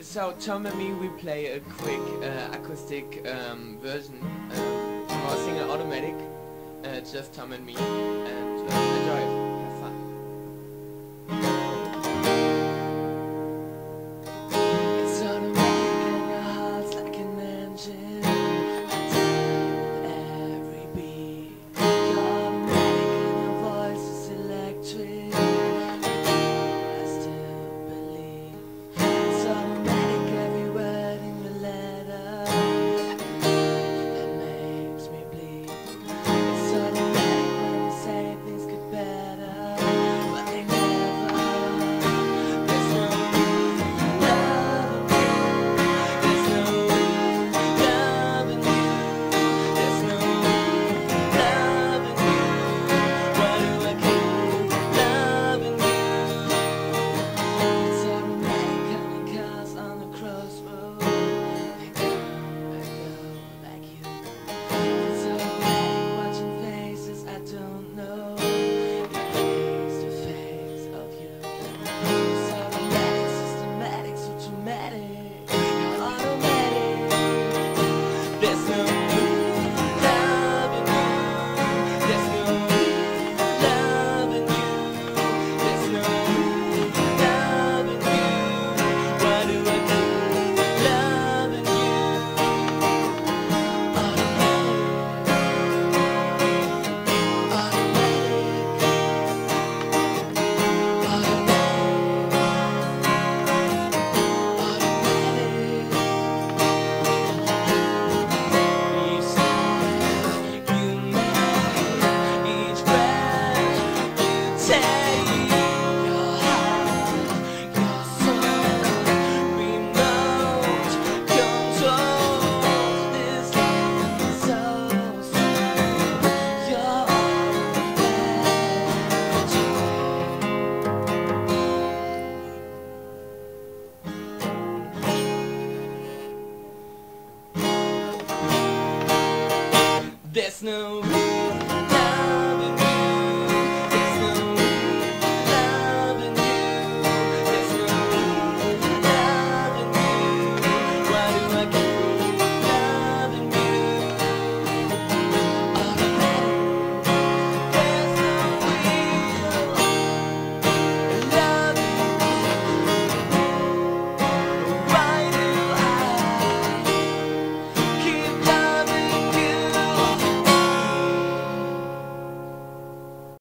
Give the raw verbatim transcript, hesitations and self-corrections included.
So Tom and me, we play a quick uh, acoustic um, version um, from our singer Automatich. Uh, just Tom and me, and uh, enjoy it. Have fun. It's automatic and your heart's like an engine. I tell with every beat. You're automatic and your voice is electric. I still believe. It's automatic, every word in your letter that makes me bleed. It's automatic when you say things get better, but they never. There's no love in you. There's no love in you. There's no love in you. Why do I keep loving you? It's automatic, counting cars on the crossroad. They come and go like you. It's automatic, watching faces I don't know. Face to face of you. It's automatic, systematic, so dramatic. You're automatic. There's no love in you. There's no love in you. There's no love in you. Why do I keep loving you? Automatic, each step you make, each breath you take, your heart, your soul, remote control. This life is so smooth. You're automatic. There's no